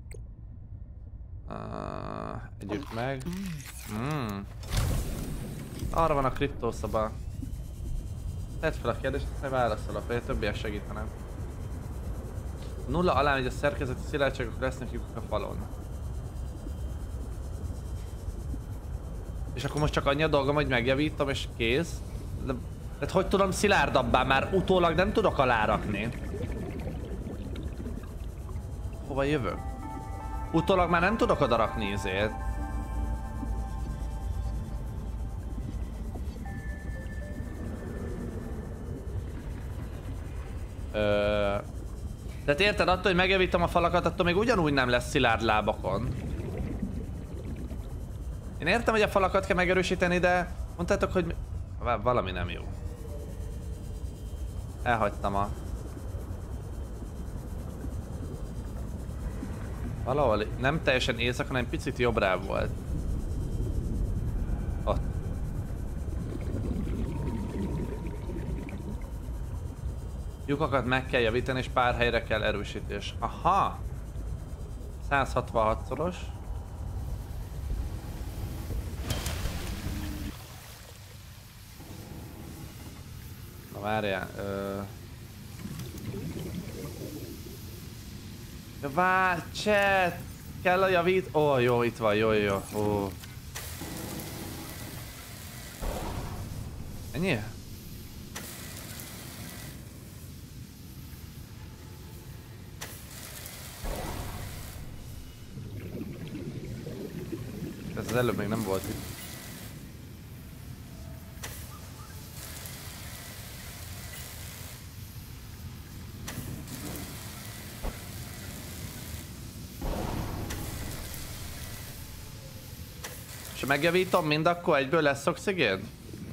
Uh, együtt meg. Mm. Arra van a kriptó szava. Tedd fel a kérdést, aztán válaszolok, vagy a többiek segítenem. Nulla alá megy a szerkezeti szilárdság, akkor lesznek lyukak a falon. És akkor most csak annyi a dolgom, hogy megjavítom és kész. De, de hogy tudom szilárdabbá? Már utólag nem tudok alárakni. Hova jövök? Utólag már nem tudok odarakni izét. Ö... Tehát érted, attól, hogy megjavítom a falakat, attól még ugyanúgy nem lesz szilárd lábakon. Én értem, hogy a falakat kell megerősíteni, de mondtátok, hogy valami nem jó. Elhagytam a... Valahol nem teljesen éjszak, hanem picit jobbrább volt. Ott. Lyukakat meg kell javítani, és pár helyre kell erősítés. Aha! száz hatvanhat szoros. Na várjál. Ö... Várj, chat! Kell a javít... Ó, oh, jó, itt van, jó, jó, ó. Ennyi? Ez az előbb még nem volt itt. És megjavítom mind, akkor egyből lesz oxigén?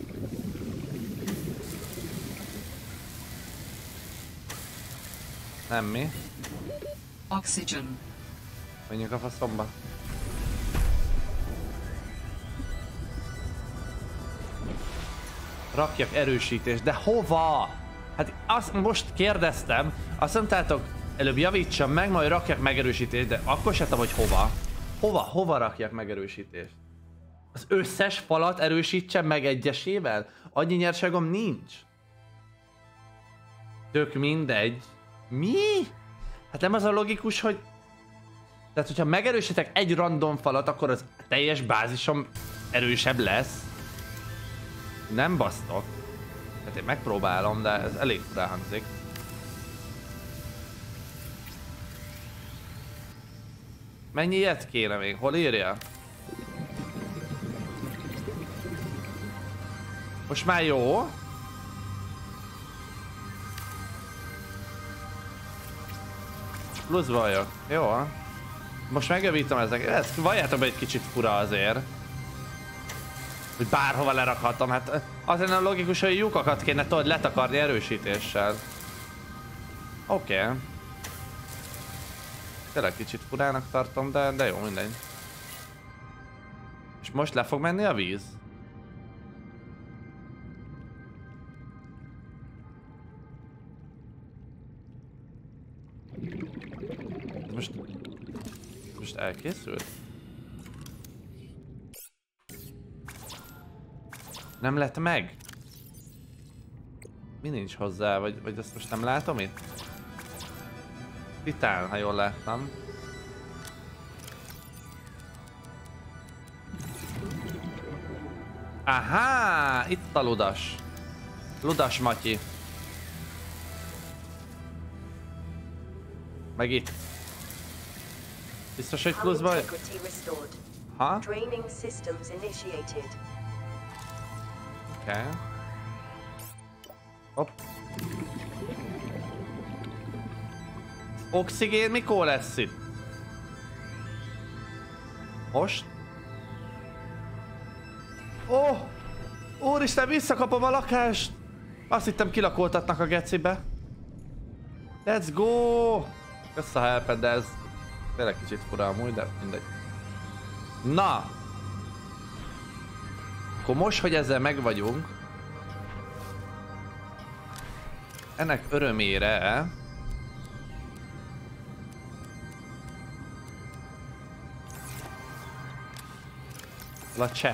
Nem mi? Oxygen. Menjünk a faszomba. Rakjak erősítést, de hova? Hát azt most kérdeztem, azt mondtátok, előbb javítsam meg, majd rakjak megerősítést, de akkor se tudom, hogy hova. Hova? Hova rakjak megerősítést? Az összes falat erősítsem meg egyesével? Annyi nyerságom nincs. Tök mindegy. Mi? Hát nem az a logikus, hogy... Tehát, hogyha megerősítek egy random falat, akkor az teljes bázisom erősebb lesz. Nem basztok. Hát én megpróbálom, de ez elég furán hangzik. Mennyi ilyet kéne még? Hol írja? Most már jó. Pluszba vagyok. Jó. Most megjavítom ezek. Ez valljátok be egy kicsit fura azért. Hogy bárhova lerakhatom. Hát az lenne logikus, hogy lyukakat kéne tudod letakarni erősítéssel. Oké. Okay. Tényleg kicsit furának tartom, de, de jó, mindegy. És most le fog menni a víz? Most... Most elkészült? Nem lett meg? Mi nincs hozzá? Vagy, vagy ezt most nem látom itt? Titán, ha jól láttam. Aha, itt a ludas. Ludas Matyi. Meg itt. Biztos, hogy pluszba? Ha? Oké. Okay. Hopp. Oxigén mikor lesz itt? Most? Ó! Oh, úristen, visszakapom a lakást! Azt hittem kilakoltatnak a gecibe. Let's go! Kösz a helped, de ez tényleg kicsit fura amúgy, de mindegy. Na! Akkor most, hogy ezzel megvagyunk, ennek örömére la chat.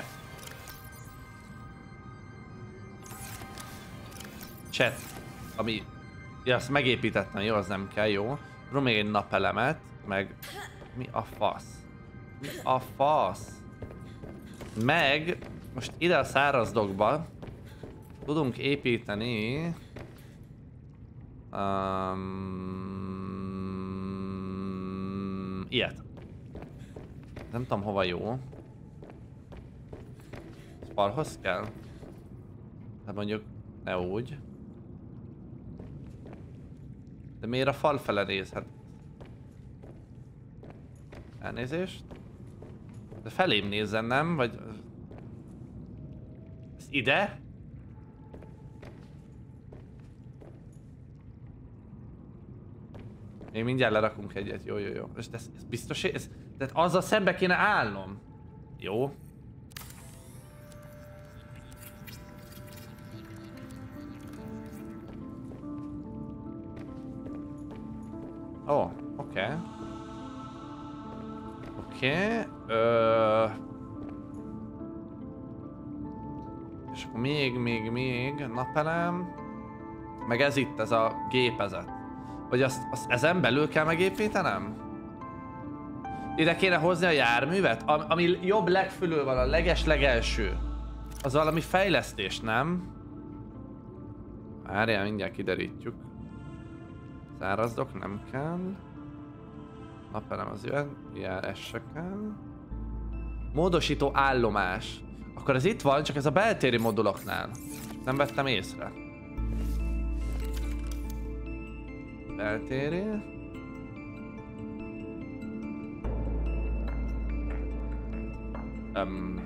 Chat, ami... Ja, azt megépítettem, jó, az nem kell, jó. Tudom még egy napelemet, meg... Mi a fasz? Mi a fasz? Meg... Most ide a száraz dokba tudunk építeni... Um, ilyet. Nem tudom hova jó. Ez falhoz kell? Hát mondjuk ne úgy. De miért a fal fele nézhet? Elnézést? De felém nézzen, nem? Vagy... Ez ide? Még mindjárt lerakunk egyet, jó, jó, jó. És ez, ez biztos, ez, tehát azzal szembe kéne állnom. Jó. Ó, oh, oké. Okay. Oké. Okay. Ö... És akkor még, még, még napelem. Meg ez itt, ez a gépezet. Vagy azt, azt ezen belül kell megépítenem? Ide kéne hozni a járművet? Am, ami jobb legfülül van, a leges-legelső. Az valami fejlesztés, nem? Várjál, mindjárt kiderítjük. Szárazdok nem kell. Napelem az jön. Ilyen ez se kell. Módosító állomás. Akkor ez itt van, csak ez a beltéri moduloknál. Nem vettem észre. Beltéri. Um.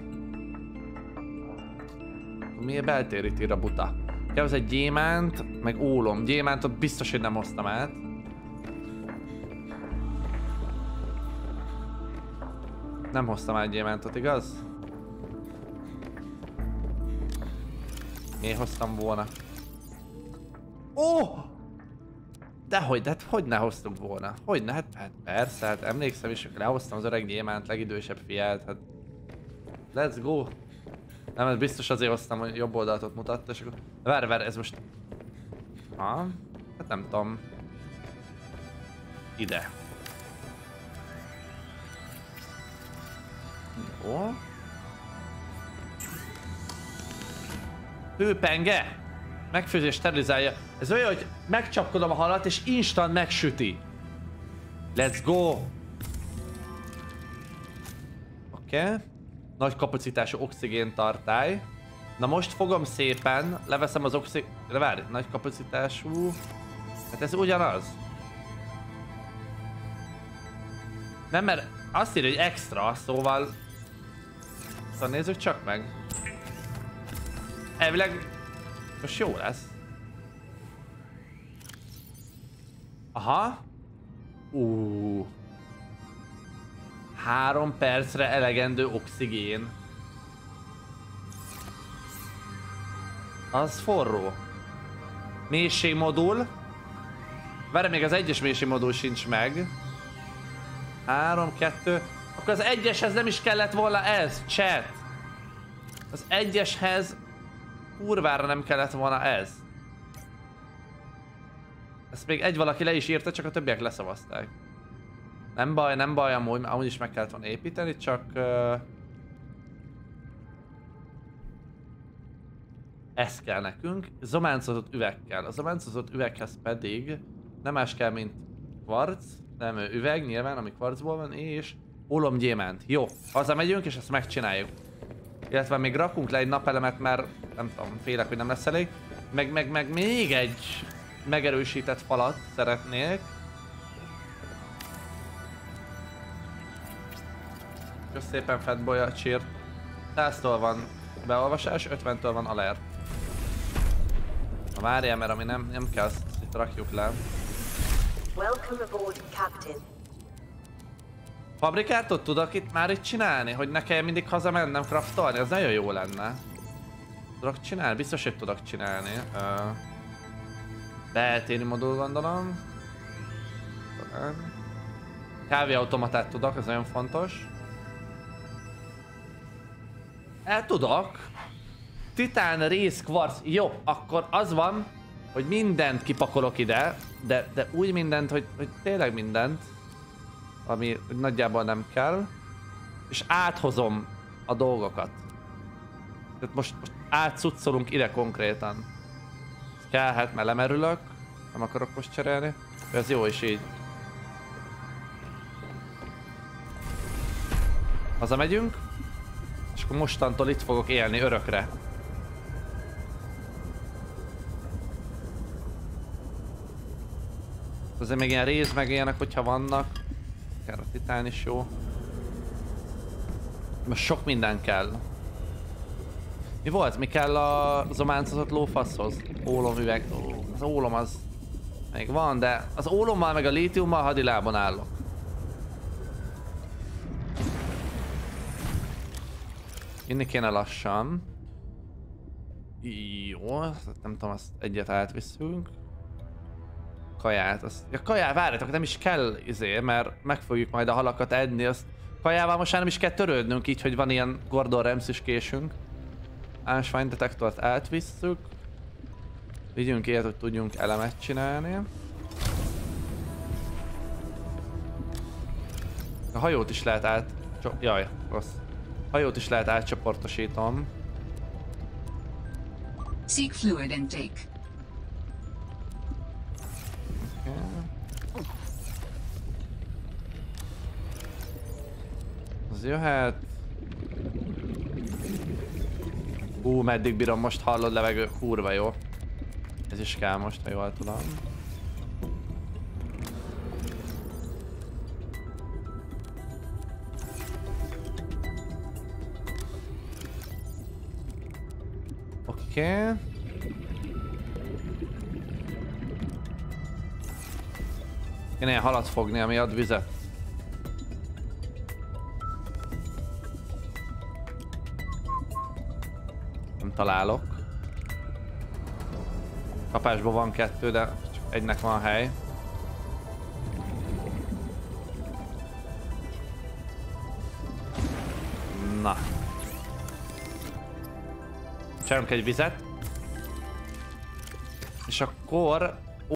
Miért beltérit ír a buta? Kell az egy gyémánt, meg ólom. Gyémántot biztos, hogy nem hoztam át. Nem hoztam át gyémántot, igaz? Miért hoztam volna? Ó! Oh! Dehogy, de hát hogy ne hoztunk volna? Hogy ne? Hát, hát persze, hát emlékszem is, hogy lehoztam az öreg gyémánt, legidősebb fiát, hát... Let's go! Nem, ez biztos azért hoztam, hogy jobb oldalt ott mutatta, és akkor... Várj, várj, ez most... Ha? Hát nem tudom... Ide. Jó. Hőpenge! Megfőzés sterilizálja. Ez olyan, hogy megcsapkodom a halat és instant megsüti. Let's go! Oké. Okay. Nagy kapacitású oxigéntartály. Na most fogom szépen, leveszem az oxigén... Várj, nagy kapacitású... Hát ez ugyanaz. Nem, mert azt írja, hogy extra, szóval... Szóval nézzük csak meg. Elvileg... Most jó lesz. Aha. Uh. Három percre elegendő oxigén. Az forró. Mélységmodul. Várj, még az egyes mélységmodul sincs meg. Három, kettő. Akkor az egyeshez nem is kellett volna ez, chat. Az egyeshez kurvára nem kellett volna ez. Ezt még egy valaki le is írta, csak a többiek leszavazták. Nem baj, nem baj, amúgy, amúgy is meg kellett volna építeni, csak... Uh, ez kell nekünk. Zománcozott üveg kell. A zománcozott üveghez pedig nem más kell, mint kvarc, nem üveg nyilván, ami kvarcból van, és ólomgyémánt. Jó, hazamegyünk és ezt megcsináljuk. Illetve még rakunk le egy napelemet, mert nem tudom, félek, hogy nem lesz elég. Meg, meg, meg még egy megerősített falat szeretnék. Kösz szépen Fatboy a cheer. száztól van beolvasás, ötventől van alert. Na várjál, mert ami nem, nem kell, azt itt rakjuk le. Welcome aboard, Captain. Fabrikátot tudok itt már itt csinálni, hogy ne kelljen mindig hazamennem craftolni, az nagyon jó lenne. Tudok csinálni? Biztos, hogy tudok csinálni. Uh, Beeltéri modul gondolom. Kávéautomatát tudok, ez nagyon fontos. El tudok. Titán, rész, kvarc. Jó, akkor az van, hogy mindent kipakolok ide, de, de úgy mindent, hogy, hogy tényleg mindent, ami nagyjából nem kell, és áthozom a dolgokat. Tehát most, most átcuccolunk ide konkrétan. Ez kellhet, mert lemerülök, nem akarok most cserélni, ez jó is így. Hazamegyünk, és akkor mostantól itt fogok élni örökre. Azért még ilyen rész meg ilyenek, hogyha vannak. Kell a titán is jó. Most sok minden kell. Mi volt? Mi kell a zománcozott lófaszhoz? Ólomüveg. Ó, az ólom az még van, de az ólommal meg a lítiummal hadilábon állok. Inni kéne lassan. Jó, nem tudom, azt egyet átviszünk. Kaját, azt... Ja, kaját, várjátok, nem is kell izé, mert meg fogjuk majd a halakat edni, azt kajával most már nem is kell törődnünk így, hogy van ilyen Gordon Ramsay-s késünk. Ásványdetektort átvisszük. Vigyünk ilyet, hogy tudjunk elemet csinálni. A hajót is lehet át... Jaj, rossz. A hajót is lehet átcsoportosítom. Seek fluid intake. Az jöhet. Ú, meddig bírom most, hallod, levegő, kurva jó. Ez is kell most, ha jól tudom. Oké. Okay. Kéne ilyen halat fogni, ami ad vizet. Nem találok. Kapásban van kettő, de csak egynek van hely. Na. Csinálunk egy vizet. És akkor